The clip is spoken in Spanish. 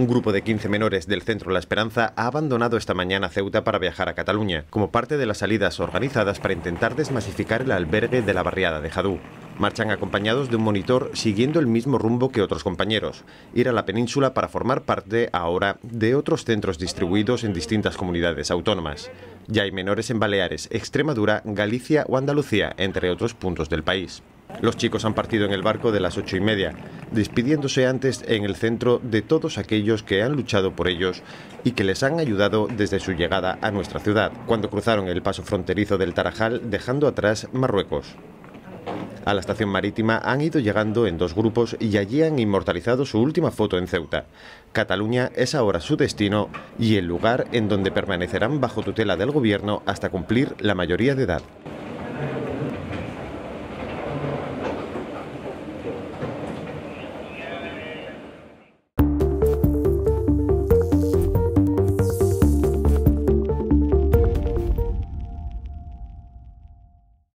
Un grupo de 15 menores del Centro La Esperanza ha abandonado esta mañana Ceuta para viajar a Cataluña, como parte de las salidas organizadas para intentar desmasificar el albergue de la barriada de Jadú. Marchan acompañados de un monitor siguiendo el mismo rumbo que otros compañeros, ir a la península para formar parte ahora de otros centros distribuidos en distintas comunidades autónomas. Ya hay menores en Baleares, Extremadura, Galicia o Andalucía, entre otros puntos del país. Los chicos han partido en el barco de las 8:30, despidiéndose antes en el centro de todos aquellos que han luchado por ellos y que les han ayudado desde su llegada a nuestra ciudad, cuando cruzaron el paso fronterizo del Tarajal, dejando atrás Marruecos. A la estación marítima han ido llegando en 2 grupos y allí han inmortalizado su última foto en Ceuta. Cataluña es ahora su destino y el lugar en donde permanecerán bajo tutela del gobierno hasta cumplir la mayoría de edad.